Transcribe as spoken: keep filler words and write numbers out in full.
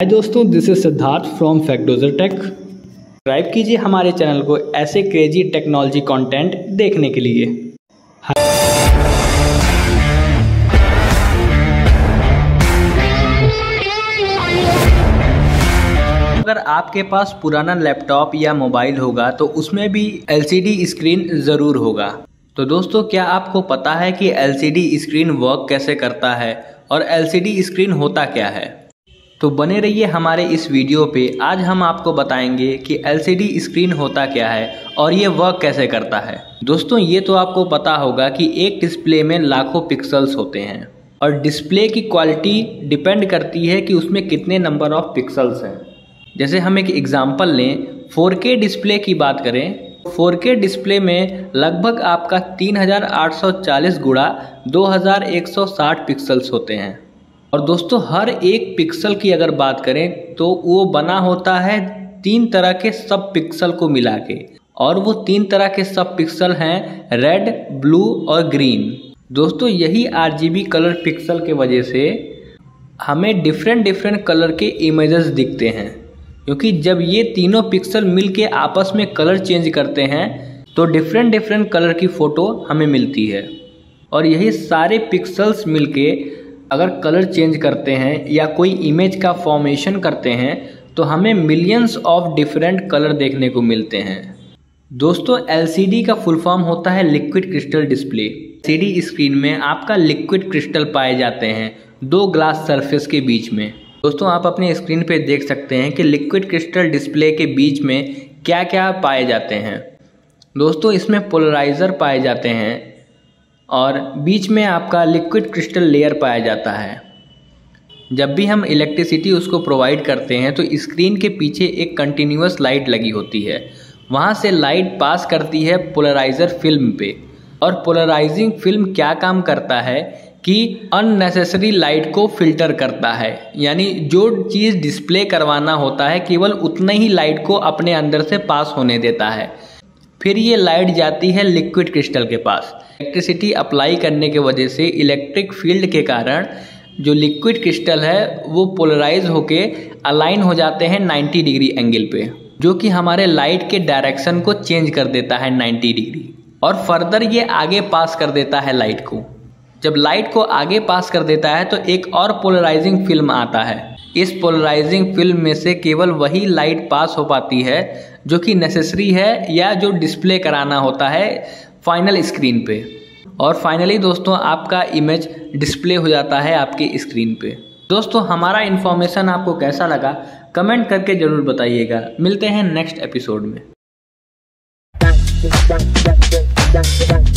हाय दोस्तों, this is Siddharth from Factdozer tech. Subscribe कीजिए हमारे चैनल को ऐसे क्रेजी टेक्नोलॉजी कंटेंट देखने के लिए। अगर आपके पास पुराना लैपटॉप या मोबाइल होगा तो उसमें भी एलसीडी स्क्रीन ज़रूर होगा। तो दोस्तों, क्या आपको पता है कि एलसीडी स्क्रीन वर्क कैसे करता है और एलसीडी स्क्रीन होता क्या है? तो बने रहिए हमारे इस वीडियो पे। आज हम आपको बताएंगे कि एलसीडी स्क्रीन होता क्या है और ये वर्क कैसे करता है। दोस्तों, ये तो आपको पता होगा कि एक डिस्प्ले में लाखों पिक्सल्स होते हैं और डिस्प्ले की क्वालिटी डिपेंड करती है कि उसमें कितने नंबर ऑफ पिक्सल्स हैं। जैसे हम एक एग्जांपल लें, फोर के डिस्प्ले की बात करें। फोर के डिस्प्ले में लगभग आपका तीन हज़ार आठ सौ चालीस गुणा दो हज़ार एक सौ साठ पिक्सल्स होते हैं। और दोस्तों, हर एक पिक्सल की अगर बात करें तो वो बना होता है तीन तरह के सब पिक्सल को मिला के, और वो तीन तरह के सब पिक्सल हैं रेड, ब्लू और ग्रीन। दोस्तों, यही आरजीबी कलर पिक्सल के वजह से हमें डिफरेंट डिफरेंट कलर के इमेजेस दिखते हैं, क्योंकि जब ये तीनों पिक्सल मिलके आपस में कलर चेंज करते हैं तो डिफरेंट डिफरेंट कलर की फ़ोटो हमें मिलती है। और यही सारे पिक्सल्स मिलके अगर कलर चेंज करते हैं या कोई इमेज का फॉर्मेशन करते हैं तो हमें मिलियंस ऑफ डिफरेंट कलर देखने को मिलते हैं। दोस्तों, एलसीडी का फुल फॉर्म होता है liquid crystal display. LCD screen में आपका लिक्विड क्रिस्टल पाए जाते हैं दो ग्लास सरफेस के बीच में। दोस्तों, आप अपने स्क्रीन पे देख सकते हैं कि लिक्विड क्रिस्टल डिस्प्ले के बीच में क्या क्या पाए जाते हैं। दोस्तों, इसमें पोलराइज़र पाए जाते हैं और बीच में आपका लिक्विड क्रिस्टल लेयर पाया जाता है। जब भी हम इलेक्ट्रिसिटी उसको प्रोवाइड करते हैं तो स्क्रीन के पीछे एक कंटिन्यूअस लाइट लगी होती है, वहाँ से लाइट पास करती है पोलराइज़र फिल्म पे। और पोलराइजिंग फिल्म क्या काम करता है कि अननेसेसरी लाइट को फिल्टर करता है, यानी जो चीज़ डिस्प्ले करवाना होता है केवल उतना ही लाइट को अपने अंदर से पास होने देता है। फिर ये लाइट जाती है लिक्विड क्रिस्टल के पास। इलेक्ट्रिसिटी अप्लाई करने के वजह से इलेक्ट्रिक फील्ड के कारण जो लिक्विड क्रिस्टल है वो पोलराइज होके अलाइन हो जाते हैं नब्बे डिग्री एंगल पे, जो कि हमारे लाइट के डायरेक्शन को चेंज कर देता है नब्बे डिग्री, और फर्दर ये आगे पास कर देता है लाइट को। जब लाइट को आगे पास कर देता है तो एक और पोलराइजिंग फिल्म आता है। इस पोलराइजिंग फिल्म में से केवल वही लाइट पास हो पाती है जो कि नेसेसरी है या जो डिस्प्ले कराना होता है फाइनल स्क्रीन पे। और फाइनली दोस्तों, आपका इमेज डिस्प्ले हो जाता है आपके स्क्रीन पे। दोस्तों, हमारा इन्फॉर्मेशन आपको कैसा लगा कमेंट करके ज़रूर बताइएगा। मिलते हैं नेक्स्ट एपिसोड में।